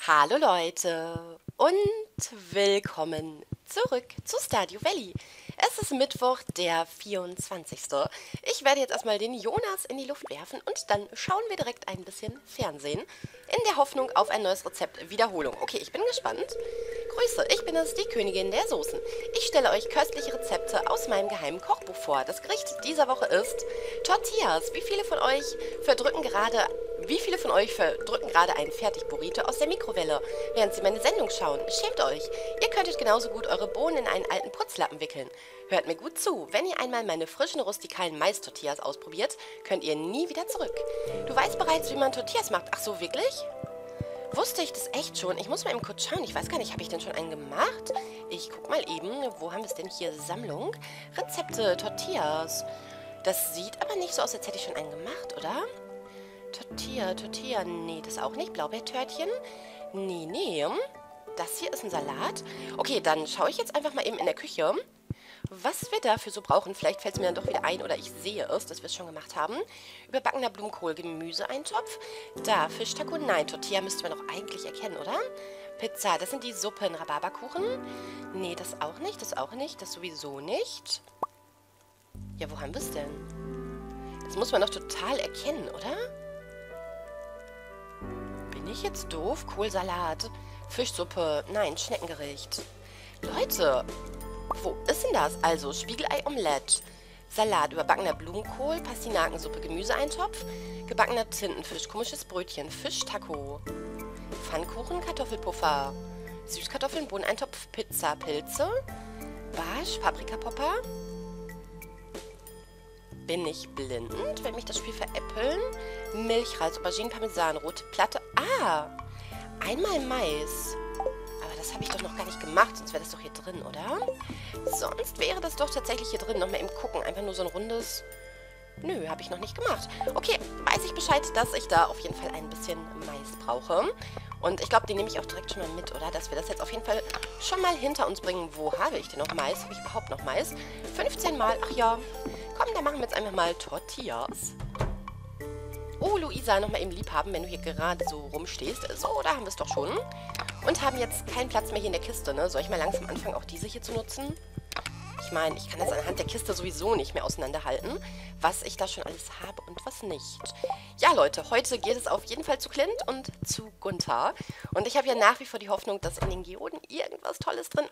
Hallo Leute und willkommen zurück zu Stardew Valley. Es ist Mittwoch, der 24. Ich werde jetzt erstmal den Jonas in die Luft werfen und dann schauen wir direkt ein bisschen Fernsehen. In der Hoffnung auf ein neues Rezept Wiederholung. Okay, ich bin gespannt. Grüße, ich bin es, die Königin der Soßen. Ich stelle euch köstliche Rezepte aus meinem geheimen Kochbuch vor. Das Gericht dieser Woche ist Tortillas. Wie viele von euch verdrücken gerade einen Fertig-Burrito aus der Mikrowelle, während sie meine Sendung schauen? Schämt euch. Ihr könntet genauso gut eure Bohnen in einen alten Putzlappen wickeln. Hört mir gut zu. Wenn ihr einmal meine frischen, rustikalen Mais-Tortillas ausprobiert, könnt ihr nie wieder zurück. Du weißt bereits, wie man Tortillas macht. Ach so, wirklich? Wusste ich das echt schon? Ich muss mal eben kurz schauen. Ich weiß gar nicht, habe ich denn schon einen gemacht? Ich guck mal eben. Wo haben wir es denn hier? Sammlung. Rezepte, Tortillas. Das sieht aber nicht so aus, als hätte ich schon einen gemacht, oder? Tortilla. Nee, das auch nicht. Blaubeertörtchen. Nee. Das hier ist ein Salat. Okay, dann schaue ich jetzt einfach mal eben in der Küche, was wir dafür so brauchen. Vielleicht fällt es mir dann doch wieder ein oder ich sehe es, dass wir es schon gemacht haben. Überbackener Blumenkohl, Gemüseeintopf. Da, Fischtaco. Nein, Tortilla müsste man doch eigentlich erkennen, oder? Pizza, das sind die Suppen. Rhabarberkuchen. Nee, das auch nicht, das sowieso nicht. Ja, wo haben wir es denn? Das muss man doch total erkennen, oder? Bin ich jetzt doof? Kohlsalat, Fischsuppe, nein, Schneckengericht. Leute, wo ist denn das? Also, Spiegelei-Omelette, Salat, überbackener Blumenkohl, Pastinakensuppe, Gemüseeintopf, gebackener Tintenfisch, komisches Brötchen, Fischtaco, Pfannkuchen, Kartoffelpuffer, Süßkartoffeln, Bohneneintopf, Pizza, Pilze, Barsch, Paprikapopper. Bin ich blind? Will mich das Spiel veräppeln? Milchreis, Auberginen, Parmesan, rote Platte. Ah, einmal Mais. Aber das habe ich doch noch gar nicht gemacht, sonst wäre das doch hier drin, oder? Sonst wäre das doch tatsächlich hier drin. Nochmal eben gucken. Einfach nur so ein rundes... Nö, habe ich noch nicht gemacht. Okay, weiß ich Bescheid, dass ich da auf jeden Fall ein bisschen Mais brauche. Und ich glaube, den nehme ich auch direkt schon mal mit, oder? Dass wir das jetzt auf jeden Fall schon mal hinter uns bringen. Wo habe ich denn noch Mais? Habe ich überhaupt noch Mais? 15 Mal. Ach ja. Komm, dann machen wir jetzt einfach mal Tortillas. Oh, Luisa, nochmal eben lieb haben, wenn du hier gerade so rumstehst. So, da haben wir es doch schon. Und haben jetzt keinen Platz mehr hier in der Kiste, ne? Soll ich mal langsam anfangen, auch diese hier zu nutzen? Ich meine, ich kann das anhand der Kiste sowieso nicht mehr auseinanderhalten, was ich da schon alles habe und was nicht. Ja, Leute, heute geht es auf jeden Fall zu Clint und zu Gunther. Und ich habe ja nach wie vor die Hoffnung, dass in den Geoden irgendwas Tolles drin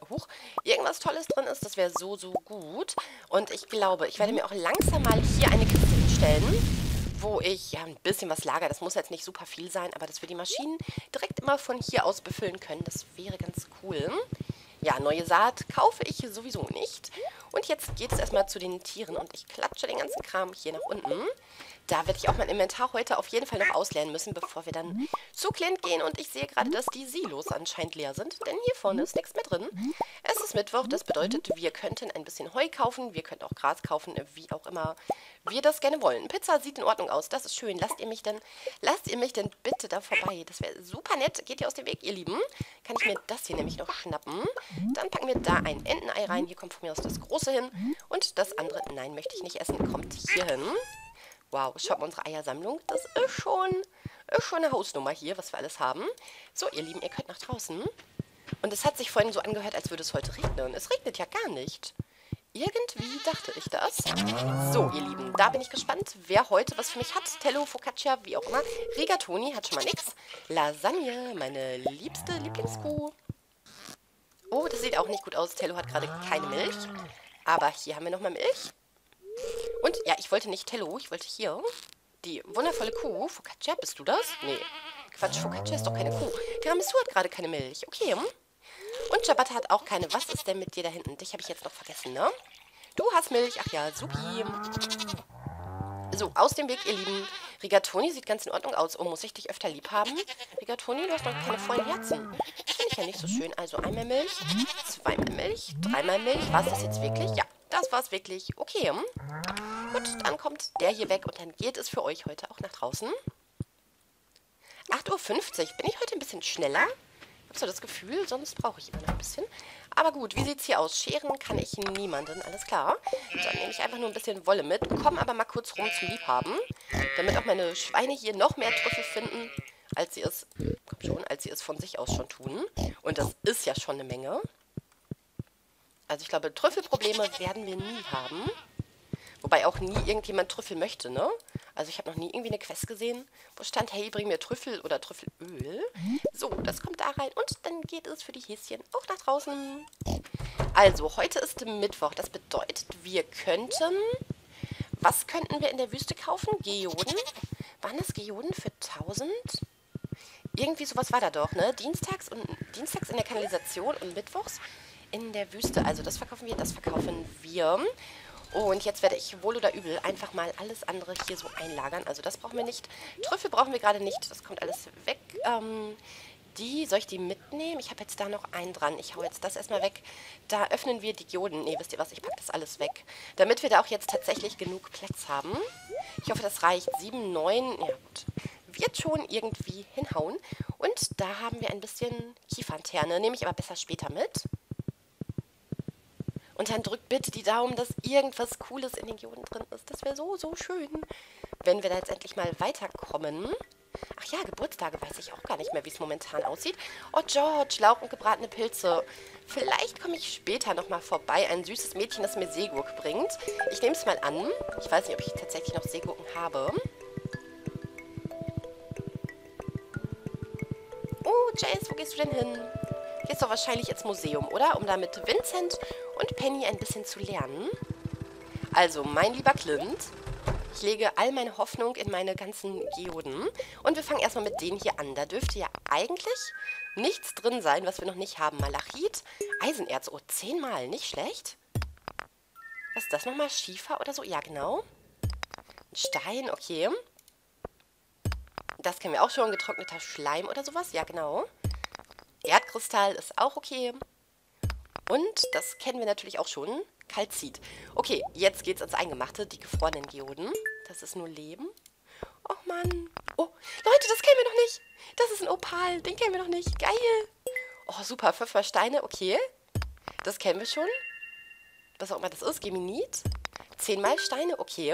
ist. Das wäre so gut. Und ich glaube, ich werde mir auch langsam mal hier eine Kiste hinstellen, wo ich ja ein bisschen was lagere. Das muss jetzt nicht super viel sein, aber dass wir die Maschinen direkt immer von hier aus befüllen können, das wäre ganz cool. Ja, neue Saat kaufe ich sowieso nicht. Und jetzt geht es erstmal zu den Tieren und ich klatsche den ganzen Kram hier nach unten. Da werde ich auch mein Inventar heute auf jeden Fall noch ausleeren müssen, bevor wir dann zu Clint gehen. Und ich sehe gerade, dass die Silos anscheinend leer sind, denn hier vorne ist nichts mehr drin. Es ist Mittwoch, das bedeutet, wir könnten ein bisschen Heu kaufen, wir könnten auch Gras kaufen, wie auch immer wir das gerne wollen. Pizza sieht in Ordnung aus, das ist schön. Lasst ihr mich denn bitte da vorbei? Das wäre super nett. Geht ihr aus dem Weg, ihr Lieben? Kann ich mir das hier nämlich noch schnappen? Dann packen wir da ein Entenei rein. Hier kommt von mir aus das große hin. Und das andere, nein, möchte ich nicht essen, kommt hier hin. Wow, schaut mal unsere Eiersammlung. Das ist schon eine Hausnummer hier, was wir alles haben. So, ihr Lieben, ihr könnt nach draußen. Und es hat sich vorhin so angehört, als würde es heute regnen. Es regnet ja gar nicht. Irgendwie dachte ich das. So, ihr Lieben, da bin ich gespannt, wer heute was für mich hat. Tello, Focaccia, wie auch immer. Rigatoni hat schon mal nichts. Lasagne, meine liebste Lieblingskuh. Oh, das sieht auch nicht gut aus. Tello hat gerade keine Milch. Aber hier haben wir nochmal Milch. Und, ja, ich wollte nicht Tello, ich wollte hier die wundervolle Kuh. Focaccia, bist du das? Nee. Quatsch, Focaccia ist doch keine Kuh. Tiramisu hat gerade keine Milch. Okay. Und Ciabatta hat auch keine. Was ist denn mit dir da hinten? Dich habe ich jetzt noch vergessen, ne? Du hast Milch. Ach ja, supi. So, aus dem Weg, ihr Lieben. Rigatoni sieht ganz in Ordnung aus. Oh, muss ich dich öfter lieb haben? Rigatoni, du hast noch keine vollen Herzen. Das finde ich ja nicht so schön. Also einmal Milch, zweimal Milch, dreimal Milch. War es das jetzt wirklich? Ja, das war es wirklich. Okay. Gut, dann kommt der hier weg und dann geht es für euch heute auch nach draußen. 8:50 Uhr. Bin ich heute ein bisschen schneller? Ich habe so das Gefühl, sonst brauche ich immer noch ein bisschen. Aber gut, wie sieht es hier aus? Scheren kann ich niemanden, alles klar. Dann nehme ich einfach nur ein bisschen Wolle mit, komme aber mal kurz rum zum Liebhaben, damit auch meine Schweine hier noch mehr Trüffel finden, als sie es... Komm schon, als sie es von sich aus schon tun. Und das ist ja schon eine Menge. Also ich glaube, Trüffelprobleme werden wir nie haben. Wobei auch nie irgendjemand Trüffel möchte, ne? Also ich habe noch nie irgendwie eine Quest gesehen, wo stand, hey, bring mir Trüffel oder Trüffelöl. So, das kommt da rein und dann geht es für die Häschen auch nach draußen. Also, heute ist Mittwoch. Das bedeutet, wir könnten... Was könnten wir in der Wüste kaufen? Geoden. Waren das Geoden für 1000? Irgendwie sowas war da doch, ne? Dienstags in der Kanalisation und mittwochs in der Wüste. Also das verkaufen wir, das verkaufen wir. Und jetzt werde ich wohl oder übel einfach mal alles andere hier so einlagern. Also das brauchen wir nicht. Trüffel brauchen wir gerade nicht. Das kommt alles weg. Soll ich die mitnehmen? Ich habe jetzt da noch einen dran. Ich hau jetzt das erstmal weg. Da öffnen wir die Dioden. Ne, wisst ihr was? Ich packe das alles weg. Damit wir da auch jetzt tatsächlich genug Platz haben. Ich hoffe, das reicht. 7, 9. Ja gut. Wird schon irgendwie hinhauen. Und da haben wir ein bisschen Kiefernterne. Nehme ich aber besser später mit. Und dann drückt bitte die Daumen, dass irgendwas Cooles in den Geoden drin ist. Das wäre so, so schön, wenn wir da jetzt endlich mal weiterkommen. Ach ja, Geburtstage weiß ich auch gar nicht mehr, wie es momentan aussieht. Oh, George, Lauch und gebratene Pilze. Vielleicht komme ich später nochmal vorbei. Ein süßes Mädchen, das mir Seegurke bringt. Ich nehme es mal an. Ich weiß nicht, ob ich tatsächlich noch Seegurken habe. Oh, Jace, wo gehst du denn hin? Gehst doch wahrscheinlich ins Museum, oder? Um da mit Vincent und Penny ein bisschen zu lernen. Also, mein lieber Clint, ich lege all meine Hoffnung in meine ganzen Geoden. Und wir fangen erstmal mit denen hier an. Da dürfte ja eigentlich nichts drin sein, was wir noch nicht haben. Malachit, Eisenerz, oh, 10-mal, nicht schlecht. Was ist das nochmal? Schiefer oder so? Ja, genau. Stein, okay. Das kennen wir auch schon. Getrockneter Schleim oder sowas. Ja, genau. Erdkristall ist auch okay. Und das kennen wir natürlich auch schon. Kalzit. Okay, jetzt geht's ins Eingemachte. Die gefrorenen Geoden. Das ist nur Leben. Och Mann. Oh, Leute, das kennen wir noch nicht. Das ist ein Opal. Den kennen wir noch nicht. Geil. Oh, super. 5-mal Steine. Okay. Das kennen wir schon. Was auch immer das ist. Geminit. 10-mal Steine. Okay.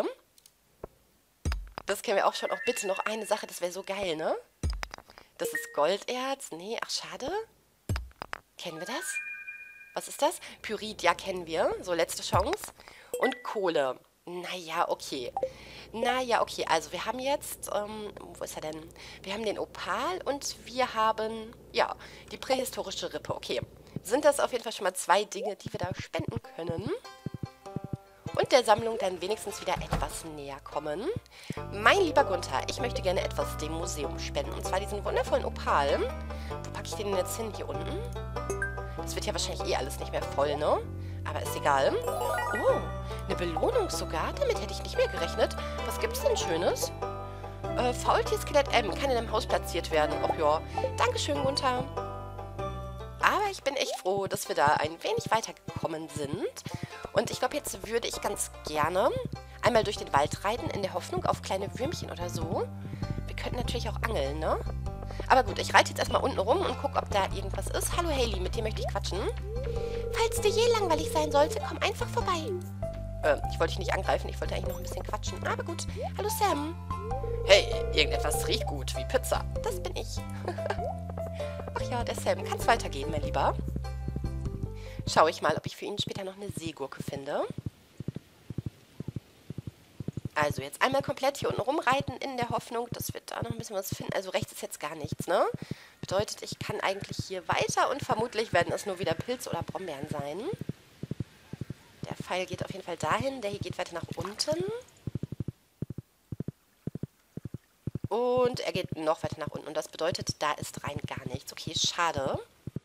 Das kennen wir auch schon. Auch bitte noch eine Sache. Das wäre so geil, ne? Das ist Golderz. Nee, ach, schade. Kennen wir das? Was ist das? Pyrit, ja, kennen wir. So, letzte Chance. Und Kohle. Naja, okay. Naja, okay. Also, wir haben jetzt, wo ist er denn? Wir haben den Opal und wir haben, ja, die prähistorische Rippe. Okay. Sind das auf jeden Fall schon mal 2 Dinge, die wir da spenden können. Und der Sammlung dann wenigstens wieder etwas näher kommen. Mein lieber Gunther, ich möchte gerne etwas dem Museum spenden. Und zwar diesen wundervollen Opal. Wo packe ich den denn jetzt hin? Hier unten? Das wird ja wahrscheinlich eh alles nicht mehr voll, ne? Aber ist egal. Oh, eine Belohnung sogar? Damit hätte ich nicht mehr gerechnet. Was gibt's denn Schönes? Faultier-Skelett M kann in einem Haus platziert werden. Och ja. Dankeschön, Gunther. Aber ich bin echt froh, dass wir da ein wenig weitergekommen sind. Und ich glaube, jetzt würde ich ganz gerne einmal durch den Wald reiten, in der Hoffnung auf kleine Würmchen oder so. Wir könnten natürlich auch angeln, ne? Aber gut, ich reite jetzt erstmal unten rum und gucke, ob da irgendwas ist. Hallo Hailey, mit dir möchte ich quatschen. Falls dir je langweilig sein sollte, komm einfach vorbei. Ich wollte dich nicht angreifen, ich wollte eigentlich noch ein bisschen quatschen. Aber gut. Hallo Sam. Hey, irgendetwas riecht gut, wie Pizza. Das bin ich. Ach ja, der Sam. Kann's weitergehen, mein Lieber? Schaue ich mal, ob ich für ihn später noch eine Seegurke finde. Also jetzt einmal komplett hier unten rumreiten in der Hoffnung, dass wir da noch ein bisschen was finden. Also rechts ist jetzt gar nichts, ne? Bedeutet, ich kann eigentlich hier weiter und vermutlich werden es nur wieder Pilze oder Brombeeren sein. Der Pfeil geht auf jeden Fall dahin. Der hier geht weiter nach unten. Und er geht noch weiter nach unten. Und das bedeutet, da ist rein gar nichts. Okay, schade.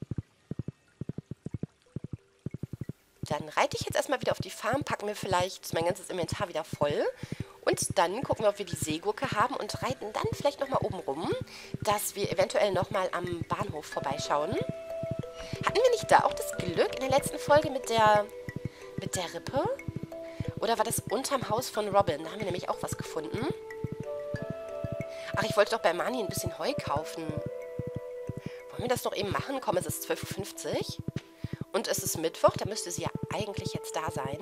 Dann reite ich jetzt erstmal wieder auf die Farm, packen wir vielleicht mein ganzes Inventar wieder voll. Und dann gucken wir, ob wir die Seegurke haben und reiten dann vielleicht nochmal oben rum, dass wir eventuell nochmal am Bahnhof vorbeischauen. Hatten wir nicht da auch das Glück in der letzten Folge mit der Rippe? Oder war das unterm Haus von Robin? Da haben wir nämlich auch was gefunden. Ach, ich wollte doch bei Mani ein bisschen Heu kaufen. Wollen wir das noch eben machen? Komm, es ist 12:50 Uhr. Und es ist Mittwoch, da müsste sie ja eigentlich jetzt da sein.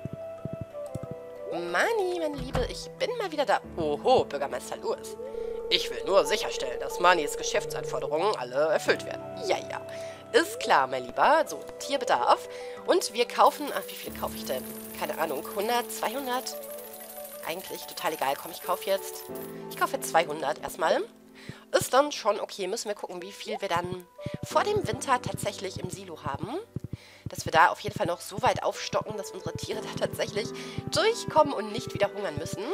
Mani, meine Liebe, ich bin mal wieder da. Oho, Bürgermeister Louis. Ich will nur sicherstellen, dass Manis Geschäftsanforderungen alle erfüllt werden. Ja, ja. Ist klar, mein Lieber. So, Tierbedarf. Und wir kaufen... Ach, wie viel kaufe ich denn? Keine Ahnung. 100, 200? Eigentlich total egal. Komm, ich kaufe jetzt... Ich kaufe jetzt 200 erstmal. Ist dann schon okay. Müssen wir gucken, wie viel wir dann vor dem Winter tatsächlich im Silo haben. Dass wir da auf jeden Fall noch so weit aufstocken, dass unsere Tiere da tatsächlich durchkommen und nicht wieder hungern müssen.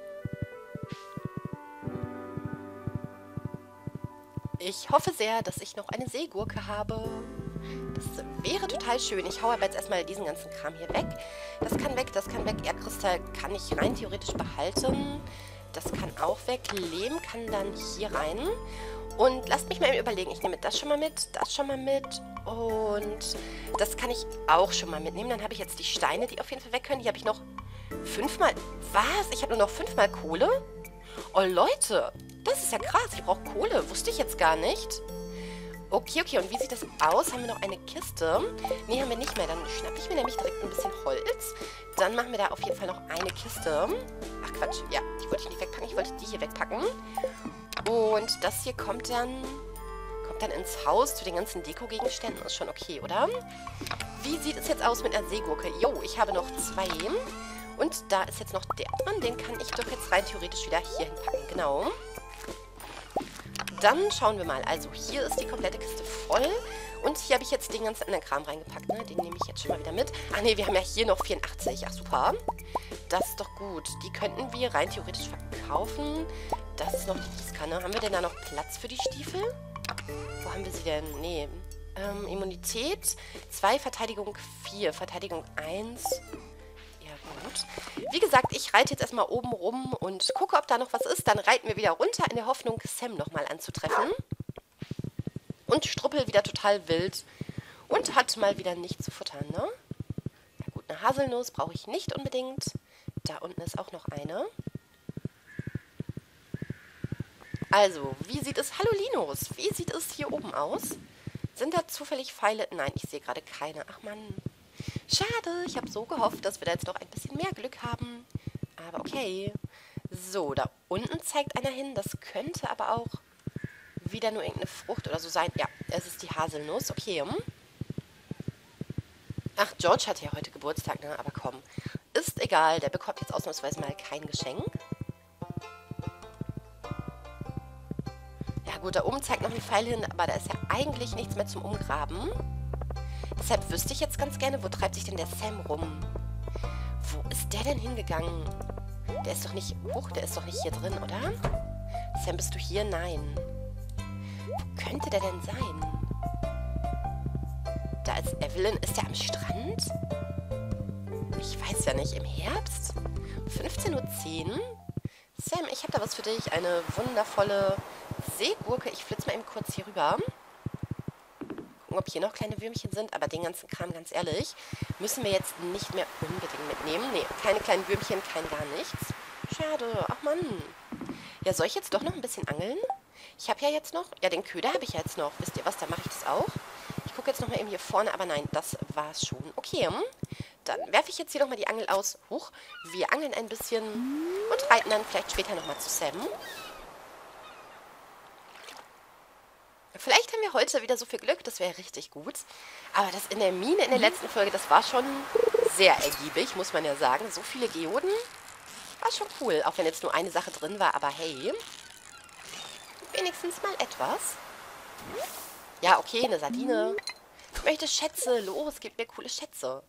Ich hoffe sehr, dass ich noch eine Seegurke habe. Das wäre total schön. Ich haue aber jetzt erstmal diesen ganzen Kram hier weg. Das kann weg, das kann weg. Erdkristall kann ich rein theoretisch behalten. Das kann auch weg. Lehm kann dann hier rein. Und lasst mich mal eben überlegen. Ich nehme das schon mal mit, das schon mal mit. Und das kann ich auch schon mal mitnehmen. Dann habe ich jetzt die Steine, die auf jeden Fall weg können. Hier habe ich noch 5-mal... Was? Ich habe nur noch 5-mal Kohle? Oh, Leute, das ist ja krass. Ich brauche Kohle. Wusste ich jetzt gar nicht. Okay, okay. Und wie sieht das aus? Haben wir noch eine Kiste? Nee, haben wir nicht mehr. Dann schnappe ich mir nämlich direkt ein bisschen Holz. Dann machen wir da auf jeden Fall noch eine Kiste. Ach, Quatsch. Ja, die wollte ich nicht wegpacken. Ich wollte die hier wegpacken. Und das hier kommt dann ins Haus zu den ganzen Deko-Gegenständen. Ist schon okay, oder? Wie sieht es jetzt aus mit einer Seegurke? Jo, ich habe noch 2. Und da ist jetzt noch der dran. Den kann ich doch jetzt rein theoretisch wieder hier hinpacken. Genau. Dann schauen wir mal. Also hier ist die komplette Kiste voll. Und hier habe ich jetzt den ganzen anderen Kram reingepackt. Ne? Den nehme ich jetzt schon mal wieder mit. Ach nee, wir haben ja hier noch 84. Ach super. Das ist doch gut. Die könnten wir rein theoretisch verkaufen. Das ist noch die Gießkanne. Haben wir denn da noch Platz für die Stiefel? Wo haben wir sie denn? Nee. Immunität 2, Verteidigung 4, Verteidigung 1. Ja, gut. Wie gesagt, ich reite jetzt erstmal oben rum und gucke, ob da noch was ist. Dann reiten wir wieder runter in der Hoffnung, Sam nochmal anzutreffen. Und Struppel wieder total wild. Und hat mal wieder nichts zu futtern, ne? Ja gut, eine Haselnuss brauche ich nicht unbedingt. Da unten ist auch noch eine. Also, wie sieht es... Hallo Linus, wie sieht es hier oben aus? Sind da zufällig Pfeile? Nein, ich sehe gerade keine. Ach Mann. Schade, ich habe so gehofft, dass wir da jetzt noch ein bisschen mehr Glück haben. Aber okay. So, da unten zeigt einer hin. Das könnte aber auch wieder nur irgendeine Frucht oder so sein. Ja, es ist die Haselnuss. Okay. Ach, George hat ja heute Geburtstag, ne? Aber komm. Ist egal, der bekommt jetzt ausnahmsweise mal kein Geschenk. Ja gut, da oben zeigt noch ein Pfeil hin, aber da ist ja eigentlich nichts mehr zum Umgraben. Deshalb wüsste ich jetzt ganz gerne, wo treibt sich denn der Sam rum? Wo ist der denn hingegangen? Der ist doch nicht... Huch, der ist doch nicht hier drin, oder? Sam, bist du hier? Nein. Wo könnte der denn sein? Da ist Evelyn. Ist der am Strand? Ich weiß ja nicht. Im Herbst? 15:10 Uhr? Sam, ich habe da was für dich. Eine wundervolle Seegurke. Ich flitze mal eben kurz hier rüber. Gucken, ob hier noch kleine Würmchen sind. Aber den ganzen Kram, ganz ehrlich, müssen wir jetzt nicht mehr unbedingt mitnehmen. Nee, keine kleinen Würmchen, kein gar nichts. Schade. Ach Mann. Ja, soll ich jetzt doch noch ein bisschen angeln? Ich habe ja jetzt noch... Ja, den Köder habe ich ja jetzt noch. Wisst ihr was, da mache ich das auch. Ich gucke jetzt noch mal eben hier vorne. Aber nein, das war's schon. Okay, dann werfe ich jetzt hier nochmal die Angel aus. Huch, wir angeln ein bisschen und reiten dann vielleicht später nochmal zu Sam. Vielleicht haben wir heute wieder so viel Glück, das wäre richtig gut. Aber das in der Mine in der letzten Folge, das war schon sehr ergiebig, muss man ja sagen. So viele Geoden, war schon cool. Auch wenn jetzt nur eine Sache drin war, aber hey. Wenigstens mal etwas. Ja, okay, eine Sardine. Ich möchte Schätze. Los, gib mir coole Schätze.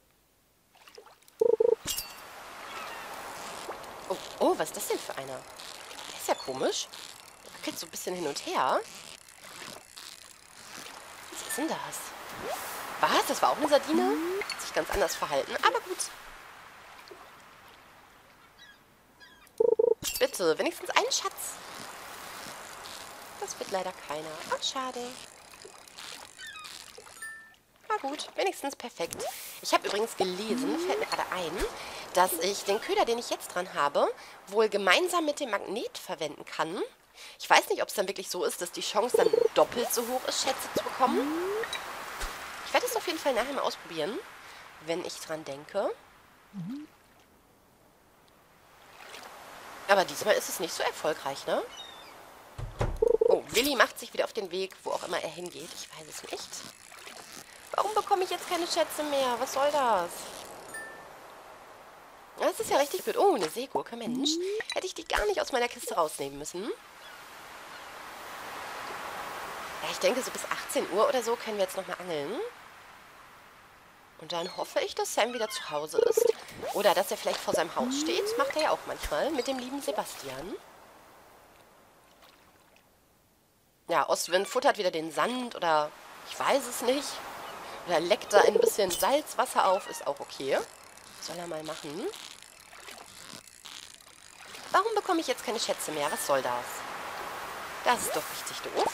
Oh, oh, was ist das denn für einer? Der ist ja komisch. Der geht so ein bisschen hin und her. Was ist denn das? Was? Das war auch eine Sardine? Hat sich ganz anders verhalten. Aber gut. Bitte, wenigstens einen Schatz. Das wird leider keiner. Ach, schade. Na gut, wenigstens perfekt. Ich habe übrigens gelesen, fällt mir gerade ein, dass ich den Köder, den ich jetzt dran habe, wohl gemeinsam mit dem Magnet verwenden kann. Ich weiß nicht, ob es dann wirklich so ist, dass die Chance dann doppelt so hoch ist, Schätze zu bekommen. Ich werde es auf jeden Fall nachher mal ausprobieren, wenn ich dran denke. Aber diesmal ist es nicht so erfolgreich, ne? Oh, Willi macht sich wieder auf den Weg, wo auch immer er hingeht. Ich weiß es nicht. Warum bekomme ich jetzt keine Schätze mehr? Was soll das? Das ist ja richtig blöd. Oh, eine Seegurke, Mensch. Hätte ich die gar nicht aus meiner Kiste rausnehmen müssen. Ja, ich denke, so bis 18 Uhr oder so können wir jetzt nochmal angeln. Und dann hoffe ich, dass Sam wieder zu Hause ist. Oder dass er vielleicht vor seinem Haus steht. Macht er ja auch manchmal mit dem lieben Sebastian. Ja, Ostwind futtert wieder den Sand oder ich weiß es nicht. Oder leckt da ein bisschen Salzwasser auf. Ist auch okay. Soll er mal machen. Warum bekomme ich jetzt keine Schätze mehr? Was soll das? Das ist doch richtig doof.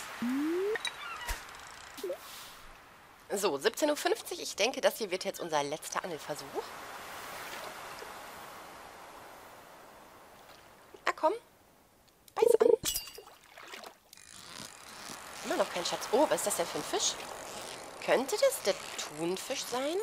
So, 17:50 Uhr. Ich denke, das hier wird jetzt unser letzter Angelversuch. Na komm. Beiß an. Immer noch kein Schatz. Oh, was ist das denn für ein Fisch? Könnte das der Thunfisch sein?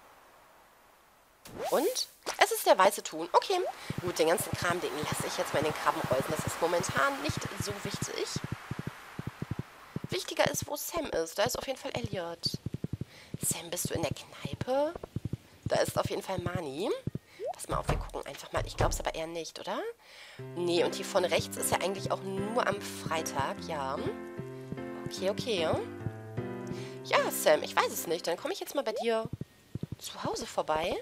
Und? Es ist der weiße Thun. Okay. Gut, den ganzen Kram, den lasse ich jetzt mal in den Krabbenreusen. Das ist momentan nicht so wichtig. Wichtiger ist, wo Sam ist. Da ist auf jeden Fall Elliot. Sam, bist du in der Kneipe? Da ist auf jeden Fall Mani. Pass mal auf, wir gucken einfach mal. Ich glaube es aber eher nicht, oder? Nee, und hier von rechts ist ja eigentlich auch nur am Freitag, ja. Okay, okay. Ja, Sam, ich weiß es nicht. Dann komme ich jetzt mal bei dir zu Hause vorbei.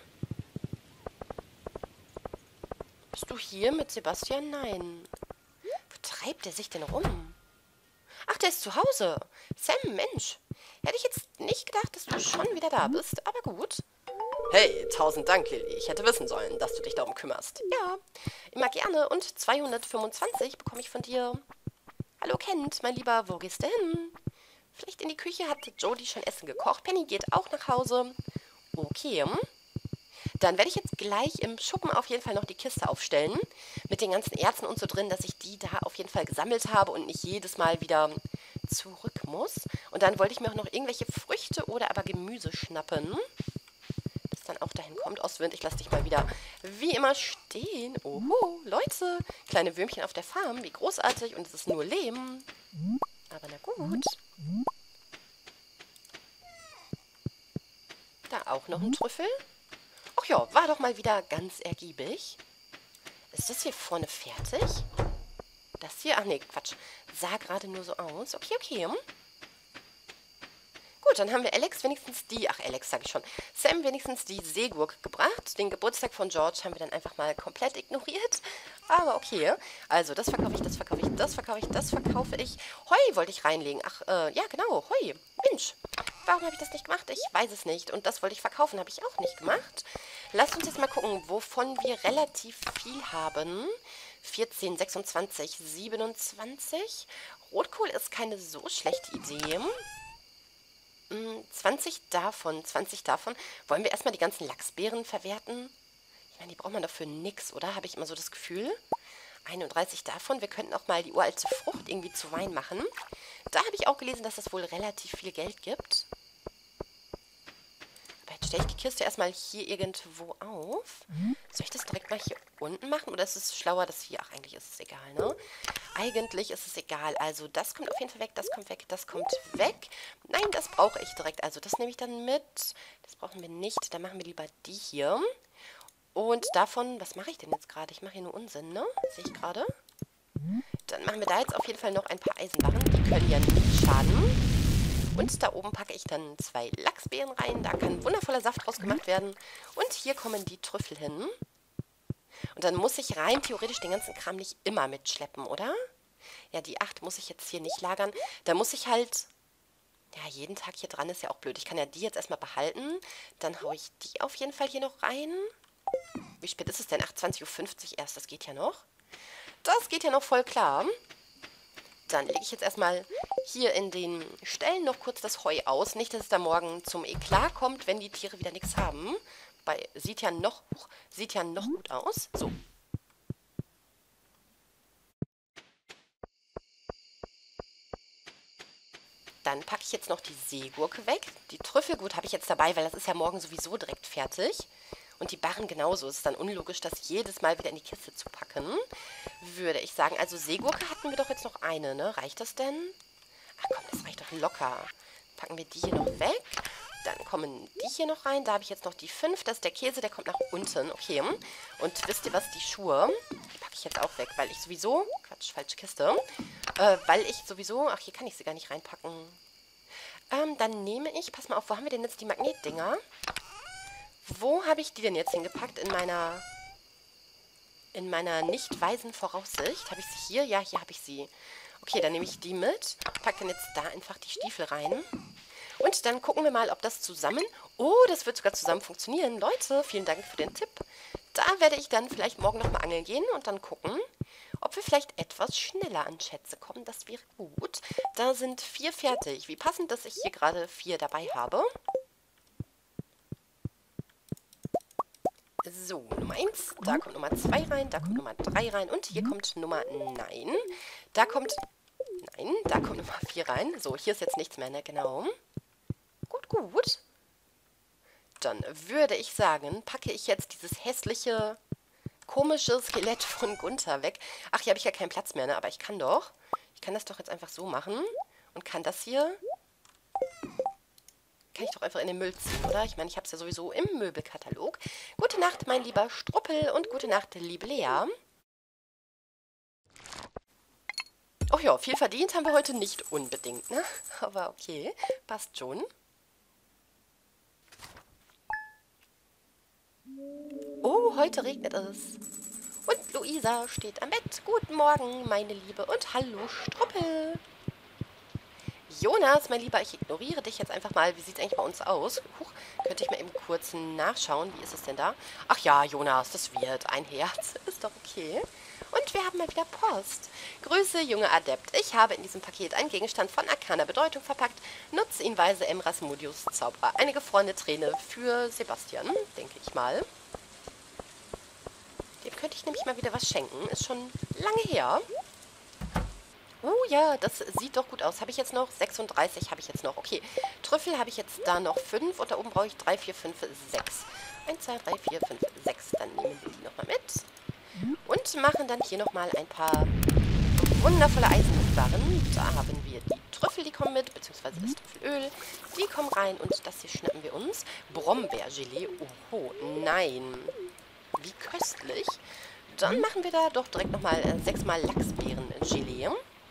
Bist du hier mit Sebastian? Nein. Wo treibt er sich denn rum? Ach, der ist zu Hause. Sam, Mensch. Hätte ich jetzt nicht gedacht, dass du schon wieder da bist, aber gut. Hey, 1000 Dank, Lilly. Ich hätte wissen sollen, dass du dich darum kümmerst. Ja, immer gerne. Und 225 bekomme ich von dir. Hallo, Kent, mein Lieber, wo gehst du hin? Vielleicht in die Küche, hat Jodie schon Essen gekocht. Penny geht auch nach Hause. Okay. Dann werde ich jetzt gleich im Schuppen auf jeden Fall noch die Kiste aufstellen. Mit den ganzen Erzen und so drin, dass ich die da auf jeden Fall gesammelt habe und nicht jedes Mal wieder zurück muss. Und dann wollte ich mir auch noch irgendwelche Früchte oder aber Gemüse schnappen. Das dann auch dahin kommt. Ostwind, ich lasse dich mal wieder wie immer stehen. Oho, Leute, kleine Würmchen auf der Farm. Wie großartig. Und es ist nur Lehm. Aber na gut. Da auch noch ein Trüffel. Ach ja, war doch mal wieder ganz ergiebig. Ist das hier vorne fertig? Das hier? Ach nee, Quatsch. Sah gerade nur so aus. Okay, okay. Gut, dann haben wir Alex wenigstens die... Ach, Alex sag ich schon. Sam wenigstens die Seegurke gebracht. Den Geburtstag von George haben wir dann einfach mal komplett ignoriert. Aber okay. Also, das verkaufe ich, das verkaufe ich, das verkaufe ich, das verkaufe ich. Heu wollte ich reinlegen. Ach, ja, genau. Heu. Mensch. Warum habe ich das nicht gemacht? Ich weiß es nicht. Und das wollte ich verkaufen, habe ich auch nicht gemacht. Lasst uns jetzt mal gucken, wovon wir relativ viel haben. 14, 26, 27. Rotkohl ist keine so schlechte Idee. 20 davon, 20 davon. Wollen wir erstmal die ganzen Lachsbeeren verwerten? Ich meine, die braucht man doch für nix, oder? Habe ich immer so das Gefühl. 31 davon. Wir könnten auch mal die uralte Frucht irgendwie zu Wein machen. Da habe ich auch gelesen, dass das wohl relativ viel Geld gibt. Aber jetzt stelle ich die Kiste erstmal hier irgendwo auf. Soll ich das direkt mal hier unten machen? Oder ist es schlauer, das hier... Ach, eigentlich ist es egal, ne? Eigentlich ist es egal. Also, das kommt auf jeden Fall weg, das kommt weg, das kommt weg. Nein, das brauche ich direkt. Also, das nehme ich dann mit. Das brauchen wir nicht. Dann machen wir lieber die hier. Und davon... Was mache ich denn jetzt gerade? Ich mache hier nur Unsinn, ne? Sehe ich gerade. Dann machen wir da jetzt auf jeden Fall noch ein paar Eisenbarren. Die können ja nicht schaden. Und da oben packe ich dann 2 Lachsbeeren rein. Da kann wundervoller Saft draus gemacht werden. Und hier kommen die Trüffel hin. Und dann muss ich rein theoretisch den ganzen Kram nicht immer mitschleppen, oder? Ja, die 8 muss ich jetzt hier nicht lagern. Da muss ich halt... Ja, jeden Tag hier dran ist ja auch blöd. Ich kann ja die jetzt erstmal behalten. Dann haue ich die auf jeden Fall hier noch rein. Wie spät ist es denn? 20:50 Uhr erst. Das geht ja noch. Das geht ja noch voll klar. Dann lege ich jetzt erstmal hier in den Ställen noch kurz das Heu aus. Nicht, dass es da morgen zum Eklat kommt, wenn die Tiere wieder nichts haben. Sieht ja noch gut aus. So. Dann packe ich jetzt noch die Seegurke weg. Die Trüffelgut habe ich jetzt dabei, weil das ist ja morgen sowieso direkt fertig. Und die Barren genauso. Es ist dann unlogisch, das jedes Mal wieder in die Kiste zu packen. würde ich sagen. Also Seegurke hatten wir doch jetzt noch eine, ne? Reicht das denn? Ach komm, das reicht doch locker. Packen wir die hier noch weg. Dann kommen die hier noch rein. Da habe ich jetzt noch die 5. Das ist der Käse, der kommt nach unten. Okay. Und wisst ihr was? Die Schuhe, die packe ich jetzt auch weg, weil ich sowieso... Quatsch, falsche Kiste. Weil ich sowieso... Ach, hier kann ich sie gar nicht reinpacken. Dann nehme ich... Pass mal auf, wo haben wir denn jetzt die Magnetdinger? Wo habe ich die denn jetzt hingepackt? In meiner nicht weisen Voraussicht. Habe ich sie hier? Ja, hier habe ich sie. Okay, dann nehme ich die mit. Packe dann jetzt da einfach die Stiefel rein. Und dann gucken wir mal, ob das zusammen... Oh, das wird sogar zusammen funktionieren. Leute, vielen Dank für den Tipp. Da werde ich dann vielleicht morgen nochmal angeln gehen und dann gucken, ob wir vielleicht etwas schneller an Schätze kommen. Das wäre gut. Da sind 4 fertig. Wie passend, dass ich hier gerade 4 dabei habe. So, Nummer 1. Da kommt Nummer 2 rein. Da kommt Nummer 3 rein. Und hier kommt Nummer... Nein. Da kommt... Nein, da kommt Nummer 4 rein. So, hier ist jetzt nichts mehr, ne? Genau. Gut, gut. Dann würde ich sagen, packe ich jetzt dieses hässliche, komische Skelett von Gunther weg. Ach, hier habe ich ja keinen Platz mehr, ne? Aber ich kann doch. Ich kann das doch jetzt einfach so machen. Und kann das hier... Kann ich doch einfach in den Müll ziehen, oder? Ich meine, ich habe es ja sowieso im Möbelkatalog. Gute Nacht, mein lieber Struppel. Und gute Nacht, liebe Lea. Oh ja, viel verdient haben wir heute nicht unbedingt, ne? Aber okay, passt schon. Oh, heute regnet es. Und Luisa steht am Bett. Guten Morgen, meine Liebe. Und hallo, Struppel. Jonas, mein Lieber, ich ignoriere dich jetzt einfach mal. Wie sieht es eigentlich bei uns aus? Huch, könnte ich mal eben kurz nachschauen. Wie ist es denn da? Ach ja, Jonas, das wird ein Herz. Ist doch okay. Und wir haben mal wieder Post. Grüße, junger Adept. Ich habe in diesem Paket einen Gegenstand von arkaner Bedeutung verpackt. Nutze ihn weise, Rasmudius Zauberer. Eine gefrorene Träne für Sebastian, denke ich mal. Dem könnte ich nämlich mal wieder was schenken. Ist schon lange her. Ja, das sieht doch gut aus. Habe ich jetzt noch? 36 habe ich jetzt noch. Okay, Trüffel habe ich jetzt da noch 5. Und da oben brauche ich 3, 4, 5, 6. 1, 2, 3, 4, 5, 6. Dann nehmen wir die nochmal mit. Und machen dann hier nochmal ein paar wundervolle Eisenbarren. Da haben wir die Trüffel, die kommen mit, beziehungsweise das Trüffelöl. Die kommen rein und das hier schnappen wir uns. Brombeergelee. Oho, nein. Wie köstlich. Dann machen wir da doch direkt nochmal 6 mal Lachsbeeren-Gelee.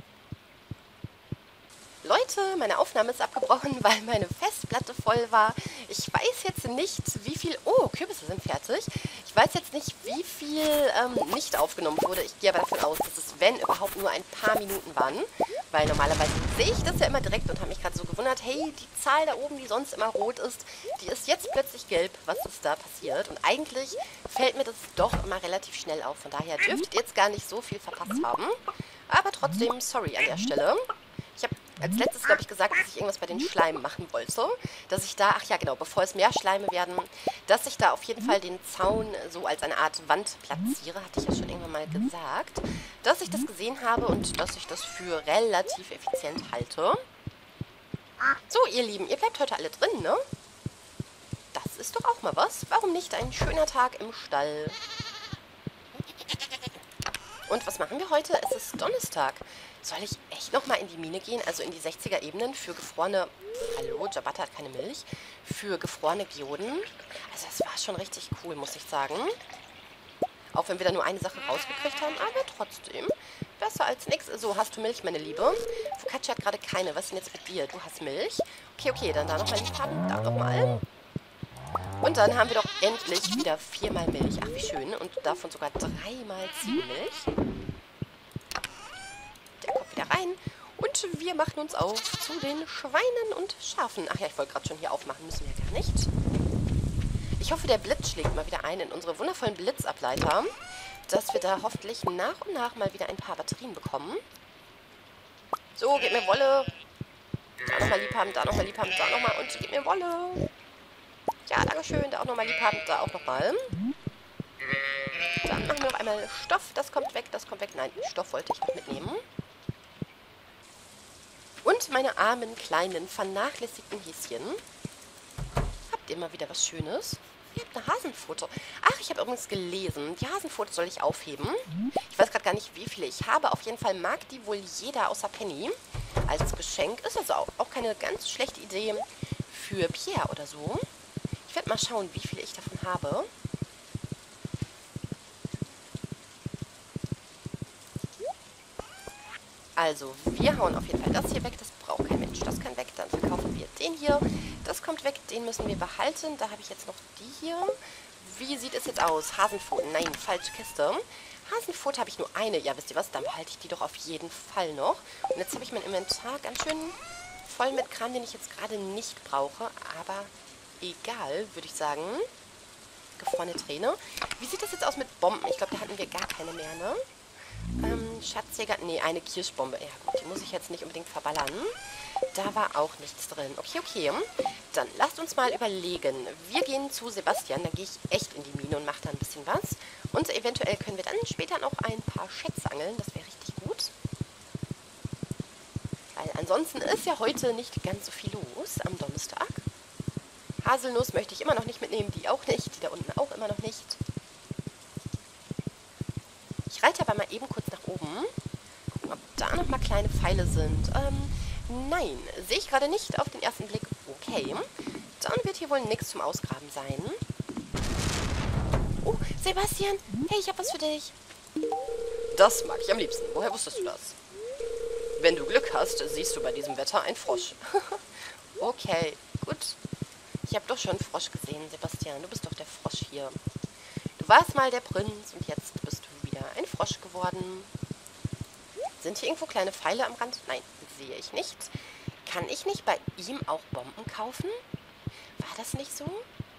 Leute, meine Aufnahme ist abgebrochen, weil meine Festplatte voll war. Ich weiß jetzt nicht, wie viel... Oh, Kürbisse sind fertig. Ich weiß jetzt nicht, wie viel nicht aufgenommen wurde. Ich gehe aber davon aus, dass es, wenn überhaupt, nur ein paar Minuten waren. Weil normalerweise sehe ich das ja immer direkt und habe mich gerade so gewundert, hey, die Zahl da oben, die sonst immer rot ist, die ist jetzt plötzlich gelb. Was ist da passiert? Und eigentlich fällt mir das doch immer relativ schnell auf. Von daher dürftet ihr jetzt gar nicht so viel verpasst haben. Aber trotzdem, sorry an der Stelle. Ich habe als letztes, glaube ich, gesagt, dass ich irgendwas bei den Schleimen machen wollte. Dass ich da, ach ja genau, bevor es mehr Schleime werden, dass ich da auf jeden Fall den Zaun so als eine Art Wand platziere. Hatte ich ja schon irgendwann mal gesagt. Dass ich das gesehen habe und dass ich das für relativ effizient halte. So, ihr Lieben, ihr bleibt heute alle drin, ne? Das ist doch auch mal was. Warum nicht ein schöner Tag im Stall? Und was machen wir heute? Es ist Donnerstag. Soll ich echt nochmal in die Mine gehen? Also in die 60er-Ebenen für gefrorene... Hallo, Jabata hat keine Milch. Für gefrorene Geoden. Also das war schon richtig cool, muss ich sagen. Auch wenn wir da nur eine Sache rausgekriegt haben. Aber trotzdem, besser als nichts. So, hast du Milch, meine Liebe? Focaccia hat gerade keine. Was ist denn jetzt mit dir? Du hast Milch? Okay, okay, dann da nochmal liefern. Da nochmal. Und dann haben wir doch endlich wieder 4 mal Milch. Ach, wie schön. Und davon sogar 3 mal Ziegenmilch. Der kommt wieder rein. Und wir machen uns auf zu den Schweinen und Schafen. Ach ja, ich wollte gerade schon hier aufmachen. Müssen wir gar nicht. Ich hoffe, der Blitz schlägt mal wieder ein in unsere wundervollen Blitzableiter. Dass wir da hoffentlich nach und nach mal wieder ein paar Batterien bekommen. So, gib mir Wolle. Da nochmal lieb haben, da nochmal lieb haben, da nochmal. Und gib mir Wolle. Ja, dankeschön. Da auch nochmal lieb haben, da auch nochmal. Dann machen wir noch einmal Stoff. Das kommt weg, das kommt weg. Nein, Stoff wollte ich noch mitnehmen. Und meine armen, kleinen, vernachlässigten Häschen. Habt ihr mal wieder was Schönes? ihr habt eine Hasenpfote. Ach, ich habe übrigens gelesen, die Hasenpfote soll ich aufheben. Ich weiß gerade gar nicht, wie viele ich habe. Auf jeden Fall mag die wohl jeder außer Penny als Geschenk. Ist also auch keine ganz schlechte Idee für Pierre oder so. Ich werde mal schauen, wie viele ich davon habe. Also, wir hauen auf jeden Fall das hier weg. Das braucht kein Mensch. Das kann weg. Dann verkaufen wir den hier. Das kommt weg. Den müssen wir behalten. Da habe ich jetzt noch die hier. Wie sieht es jetzt aus? Hasenpfoten. Nein, falsche Kiste. Hasenpfote habe ich nur eine. Ja, wisst ihr was? Dann behalte ich die doch auf jeden Fall noch. Und jetzt habe ich mein Inventar ganz schön voll mit Kram, den ich jetzt gerade nicht brauche. Aber egal, würde ich sagen. Gefrorene Träne. Wie sieht das jetzt aus mit Bomben? Ich glaube, da hatten wir gar keine mehr, ne? Schatzjäger, nee, eine Kirschbombe. Ja gut, die muss ich jetzt nicht unbedingt verballern. Da war auch nichts drin. Okay, okay. Dann lasst uns mal überlegen. Wir gehen zu Sebastian, dann gehe ich echt in die Mine und mache da ein bisschen was. Und eventuell können wir dann später noch ein paar Schätze angeln. Das wäre richtig gut. Weil ansonsten ist ja heute nicht ganz so viel los am Donnerstag. Haselnuss möchte ich immer noch nicht mitnehmen, die auch nicht. Die da unten auch immer noch nicht. Ich reite aber mal eben kurz nach oben. Gucken, ob da nochmal kleine Pfeile sind. Nein, sehe ich gerade nicht auf den ersten Blick. Okay, dann wird hier wohl nichts zum Ausgraben sein. Oh, Sebastian, hey, ich habe was für dich. Das mag ich am liebsten. Woher wusstest du das? Wenn du Glück hast, siehst du bei diesem Wetter einen Frosch. Okay, gut. Ich habe doch schon einen Frosch gesehen, Sebastian. Du bist doch der Frosch hier. Du warst mal der Prinz und jetzt bist du wieder ein Frosch geworden. Sind hier irgendwo kleine Pfeile am Rand? Nein, sehe ich nicht. Kann ich nicht bei ihm auch Bomben kaufen? War das nicht so?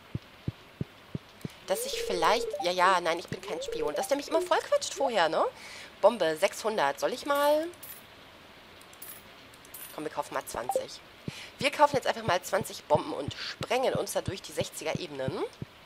Dass ich vielleicht... Ja, nein, ich bin kein Spion. Dass der mich immer vollquatscht vorher, ne? Bombe, 600. Soll ich mal... Komm, wir kaufen mal 20. Wir kaufen jetzt einfach mal 20 Bomben und sprengen uns da durch die 60er-Ebenen.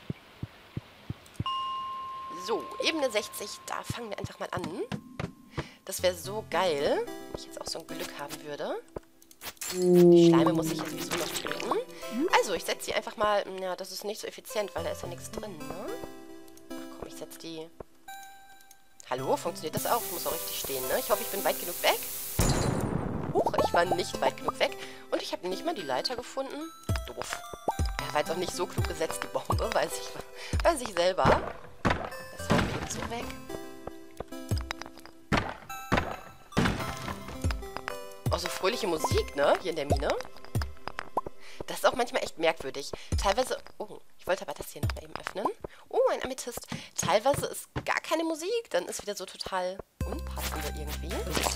So, Ebene 60, da fangen wir einfach mal an. Das wäre so geil, wenn ich jetzt auch so ein Glück haben würde. Die Schleime muss ich jetzt sowieso noch töten. Also, ich setze die einfach mal... Ja, das ist nicht so effizient, weil da ist ja nichts drin, ne? Ach komm, ich setze die... Hallo, funktioniert das auch? Ich muss auch richtig stehen, ne? Ich hoffe, ich bin weit genug weg. Huch, ich war nicht weit genug weg. Und ich habe nicht mal die Leiter gefunden. Doof. Ja, war jetzt auch nicht so klug gesetzt, die Bombe, weiß ich selber. Das hauen wir eben so weg. Auch so fröhliche Musik, ne? Hier in der Mine. Das ist auch manchmal echt merkwürdig. Teilweise... Oh, ich wollte aber das hier noch mal eben öffnen. Oh, ein Amethyst. Teilweise ist gar keine Musik. Dann ist wieder so total unpassend irgendwie.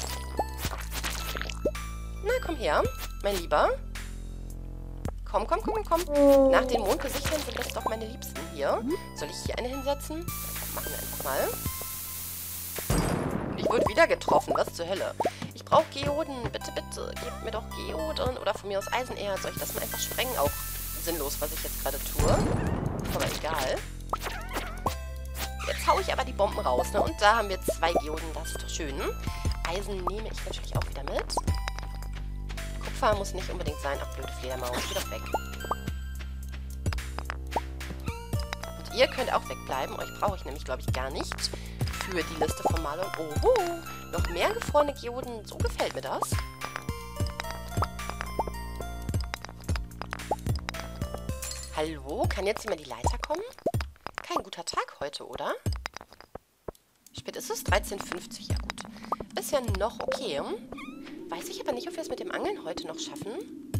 Na, komm her, mein Lieber. Komm. Nach den Mondgesichtern sind das doch meine Liebsten hier. Soll ich hier eine hinsetzen? Das machen wir einfach mal. Und ich wurde wieder getroffen. Was zur Hölle? Ich brauche Geoden. Bitte, gebt mir doch Geoden. Oder von mir aus Eisenerz. Soll ich das mal einfach sprengen? Auch sinnlos, was ich jetzt gerade tue. Aber egal. Jetzt haue ich aber die Bomben raus, ne? Und da haben wir 2 Geoden. Das ist doch schön. Eisen nehme ich natürlich auch wieder mit. Kupfer muss nicht unbedingt sein. Ach, blöde Fledermaus. Geh doch weg. Und ihr könnt auch wegbleiben. Euch brauche ich nämlich, glaube ich, gar nicht für die Liste von Malung. Oh, noch mehr gefrorene Geoden. So gefällt mir das. Hallo? Kann jetzt jemand die Leiter kommen? Kein guter Tag heute, oder? Spät ist es? 13:50. Ja, gut. Ist ja noch okay. Weiß ich aber nicht, ob wir es mit dem Angeln heute noch schaffen.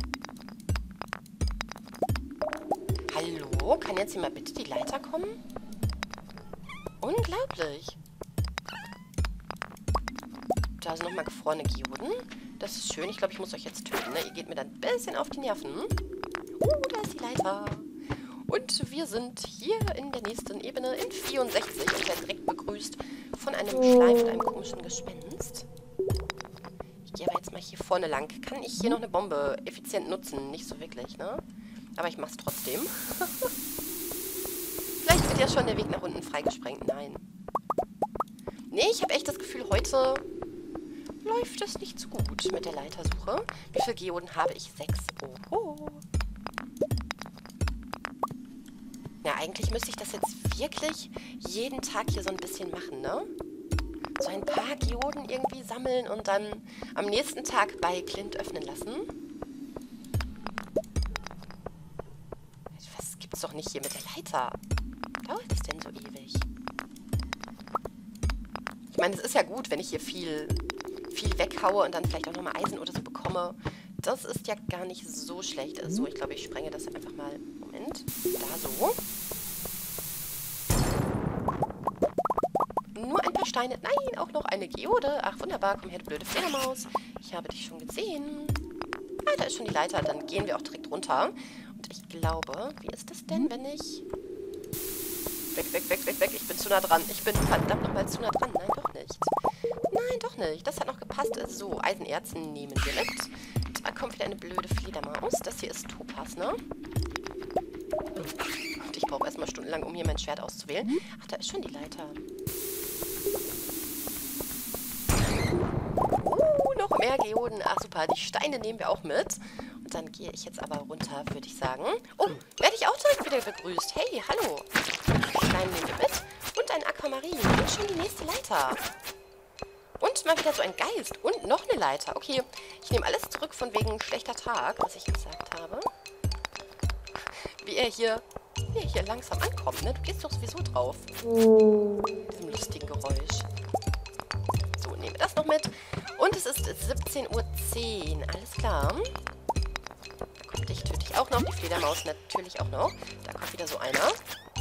Hallo? Kann jetzt jemand bitte die Leiter kommen? Unglaublich. Da sind nochmal gefrorene Geoden. Das ist schön. Ich glaube, ich muss euch jetzt töten. Ne? Ihr geht mir dann ein bisschen auf die Nerven. Da ist die Leiter. Und wir sind hier in der nächsten Ebene in 64 und werden direkt begrüßt von einem Schleim und einem komischen Gespenst. Ich gehe aber jetzt mal hier vorne lang. Kann ich hier noch eine Bombe effizient nutzen? Nicht so wirklich, ne? Aber ich mach's trotzdem. Vielleicht wird ja schon der Weg nach unten freigesprengt. Nein. Nee, ich habe echt das Gefühl, heute läuft es nicht so gut mit der Leitersuche. Wie viele Geoden habe ich? 6. Oho. Ja, eigentlich müsste ich das jetzt wirklich jeden Tag hier so ein bisschen machen, ne? So ein paar Geoden irgendwie sammeln und dann am nächsten Tag bei Clint öffnen lassen. Was gibt's doch nicht hier mit der Leiter? Dauert das denn so ewig? Ich meine, es ist ja gut, wenn ich hier viel weghaue und dann vielleicht auch nochmal Eisen oder so bekomme. Das ist ja gar nicht so schlecht. So, ich glaube, ich sprenge das einfach mal. Moment. Da so. Nur ein paar Steine. Nein, auch noch eine Geode. Ach, wunderbar. Komm her, du blöde Fledermaus. Ich habe dich schon gesehen. Ah, da ist schon die Leiter. Dann gehen wir auch direkt runter. Und ich glaube, wie ist das denn, wenn ich... Weg. Ich bin zu nah dran. Ich bin verdammt nochmal zu nah dran. Nein, doch nicht. Nein, doch nicht. Das hat noch gepasst. So, Eisenerz nehmen wir mit. Da kommt wieder eine blöde Fledermaus. Das hier ist Topaz, ne? Und ich brauche erstmal stundenlang, um hier mein Schwert auszuwählen. Ach, da ist schon die Leiter. Noch mehr Geoden. Ach, super. Die Steine nehmen wir auch mit. Und dann gehe ich jetzt aber runter, würde ich sagen. Oh, werde ich auch direkt wieder begrüßt. Hey, hallo. Steine nehmen wir mit. Und ein Aquamarin. Und schon die nächste Leiter. Und mal wieder so ein Geist. Und noch eine Leiter. Okay, ich nehme alles zurück von wegen schlechter Tag, was ich gesagt habe. Wie er hier langsam ankommt, ne? Du gehst doch sowieso drauf. Mit diesem lustigen Geräusch. So, nehmen wir das noch mit. Und es ist 17:10 Uhr. Alles klar. Da kommt dich natürlich auch noch. Die Fledermaus natürlich auch noch. Da kommt wieder so einer.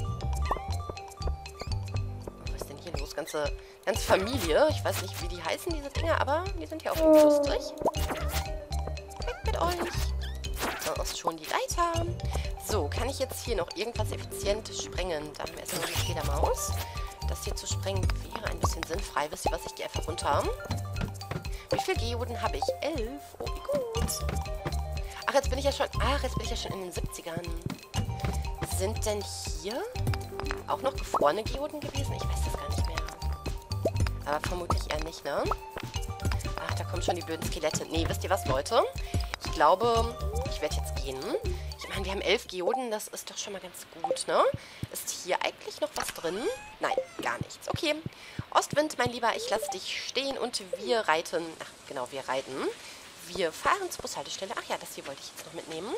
Was ist denn hier los? Ganze Familie. Ich weiß nicht, wie die heißen, diese Dinger, aber die sind ja auch irgendwie lustig. Weg mit euch. Da ist schon die Leiter. So, kann ich jetzt hier noch irgendwas effizient sprengen? Da haben wir erstmal die Fledermaus. Das hier zu sprengen wäre ein bisschen sinnfrei. Wisst ihr was? Ich gehe einfach runter. Wie viele Geoden habe ich? 11. Oh, wie gut. Ach, jetzt bin ich ja schon in den 70ern. Sind denn hier auch noch gefrorene Geoden gewesen? Ich weiß das gar nicht mehr. Aber vermutlich eher nicht, ne? Ach, da kommen schon die blöden Skelette. Nee, wisst ihr was, Leute? Ich glaube, ich werde jetzt gehen. Ich meine, wir haben 11 Geoden, das ist doch schon mal ganz gut, ne? Ist hier eigentlich noch was drin? Nein, gar nichts. Okay. Ostwind, mein Lieber, ich lasse dich stehen und wir reiten. Ach, genau, wir reiten. Wir fahren zur Bushaltestelle. Ach ja, das hier wollte ich jetzt noch mitnehmen.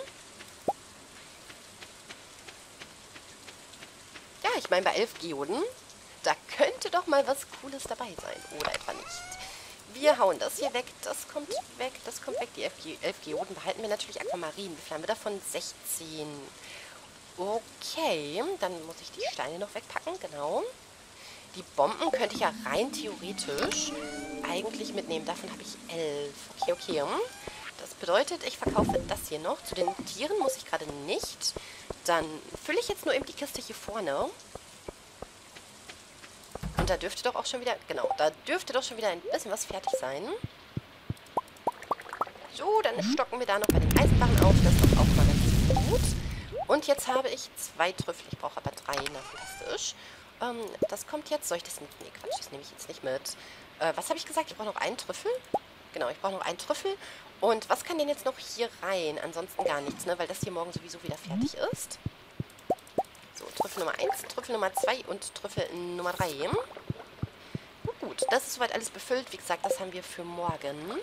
Ja, ich meine, bei 11 Geoden, da könnte doch mal was Cooles dabei sein. Oder etwa nicht. Wir hauen das hier weg, das kommt weg, das kommt weg. Die 11 Geoden behalten wir natürlich. Aquamarin, wie viel haben wir davon? 16. Okay, dann muss ich die Steine noch wegpacken, genau. Die Bomben könnte ich ja rein theoretisch eigentlich mitnehmen. Davon habe ich 11. Okay. Das bedeutet, ich verkaufe das hier noch. Zu den Tieren muss ich gerade nicht. Dann fülle ich jetzt nur eben die Kiste hier vorne. Und da dürfte doch auch schon wieder, genau, da dürfte doch schon wieder ein bisschen was fertig sein. So, dann stocken wir da noch bei den Eisenbarren auf. Das ist doch auch mal ganz gut. Und jetzt habe ich 2 Trüffel. Ich brauche aber 3. Na, fantastisch. Das kommt jetzt. Soll ich das nicht? Nee, Quatsch, das nehme ich jetzt nicht mit. Was habe ich gesagt? Ich brauche noch einen Trüffel. Genau, ich brauche noch einen Trüffel. Und was kann denn jetzt noch hier rein? Ansonsten gar nichts, ne? Weil das hier morgen sowieso wieder fertig ist. So, Trüffel Nummer 1, Trüffel Nummer 2 und Trüffel Nummer 3. Gut, das ist soweit alles befüllt. Wie gesagt, das haben wir für morgen.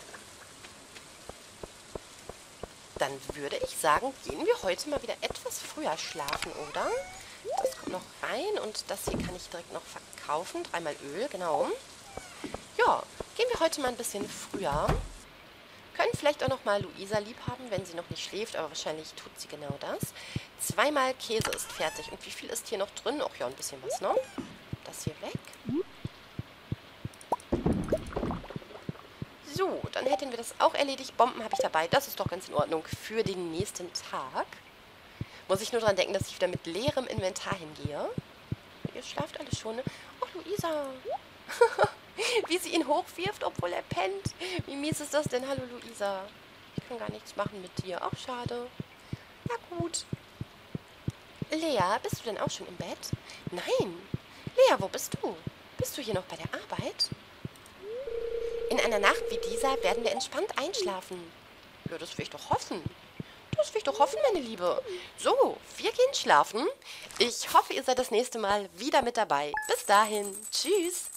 Dann würde ich sagen, gehen wir heute mal wieder etwas früher schlafen, oder? Das kommt noch rein und das hier kann ich direkt noch verkaufen. 3-mal Öl, genau. Ja, gehen wir heute mal ein bisschen früher. Können vielleicht auch noch mal Luisa lieb haben, wenn sie noch nicht schläft, aber wahrscheinlich tut sie genau das. 2-mal Käse ist fertig. Und wie viel ist hier noch drin? Ach ja, ein bisschen was, ne? Das hier weg. So, dann hätten wir das auch erledigt. Bomben habe ich dabei. Das ist doch ganz in Ordnung für den nächsten Tag. Muss ich nur dran denken, dass ich wieder mit leerem Inventar hingehe. Ihr schlaft alle schon, ne? Ach, Luisa. Wie sie ihn hochwirft, obwohl er pennt. Wie mies ist das denn? Hallo, Luisa. Ich kann gar nichts machen mit dir. Ach, schade. Na gut. Lea, bist du denn auch schon im Bett? Nein. Lea, wo bist du? Bist du hier noch bei der Arbeit? In einer Nacht wie dieser werden wir entspannt einschlafen. Ja, das will ich doch hoffen. Das will ich doch hoffen, meine Liebe. So, wir gehen schlafen. Ich hoffe, ihr seid das nächste Mal wieder mit dabei. Bis dahin. Tschüss.